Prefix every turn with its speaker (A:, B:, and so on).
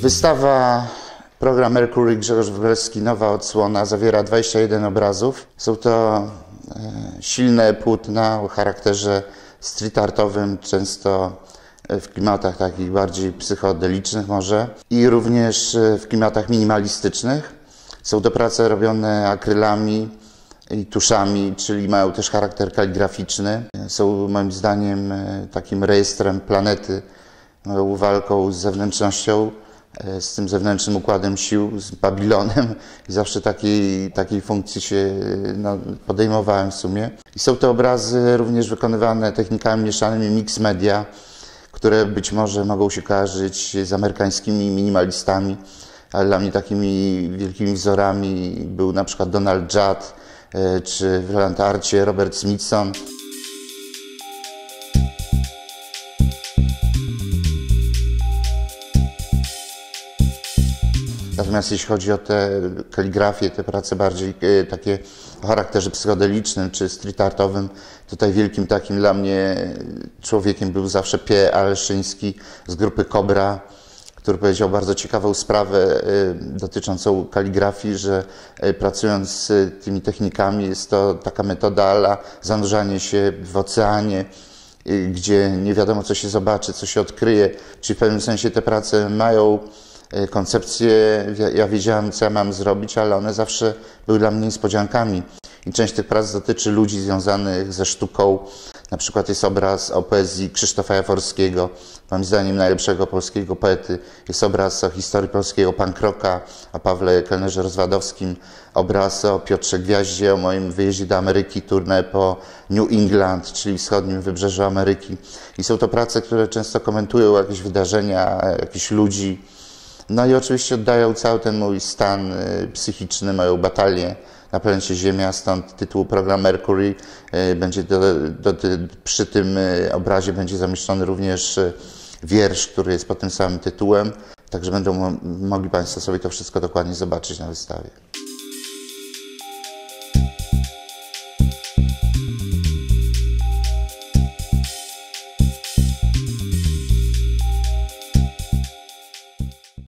A: Wystawa Program Mercury Grzegorz Wróblewski, nowa odsłona, zawiera 21 obrazów. Są to silne płótna o charakterze street artowym, często w klimatach takich bardziej psychodelicznych może i również w klimatach minimalistycznych. Są to prace robione akrylami i tuszami, czyli mają też charakter kaligraficzny. Są moim zdaniem takim rejestrem planety, moją walką z zewnętrznością, z tym zewnętrznym układem sił, z Babilonem i zawsze takiej funkcji się podejmowałem w sumie. I są to obrazy również wykonywane technikami mieszanymi mix media, które być może mogą się kojarzyć z amerykańskimi minimalistami, ale dla mnie takimi wielkimi wzorami był na przykład Donald Judd, czy w land arcie Robert Smithson. Natomiast jeśli chodzi o te kaligrafię, te prace bardziej takie o charakterze psychodelicznym czy street artowym, tutaj wielkim takim dla mnie człowiekiem był zawsze Pierre Aleszyński z grupy Cobra, który powiedział bardzo ciekawą sprawę dotyczącą kaligrafii, że pracując z tymi technikami jest to taka metoda ala zanurzanie się w oceanie, gdzie nie wiadomo co się zobaczy, co się odkryje, czyli w pewnym sensie te prace mają koncepcje, ja wiedziałem co ja mam zrobić, ale one zawsze były dla mnie niespodziankami. I część tych prac dotyczy ludzi związanych ze sztuką. Na przykład jest obraz o poezji Krzysztofa Jaworskiego, moim zdaniem najlepszego polskiego poety. Jest obraz o historii polskiego punk rocka, o Pawle Kelnerze-Rozwadowskim, obraz o Piotrze Gwiaździe, o moim wyjeździe do Ameryki, tournée po New England, czyli wschodnim wybrzeżu Ameryki. I są to prace, które często komentują jakieś wydarzenia, jakichś ludzi. No i oczywiście oddają cały ten mój stan psychiczny, moją batalię na planecie Ziemia, stąd tytuł Program Mercury. Przy tym obrazie będzie zamieszczony również wiersz, który jest pod tym samym tytułem, także będą mogli Państwo sobie to wszystko dokładnie zobaczyć na wystawie.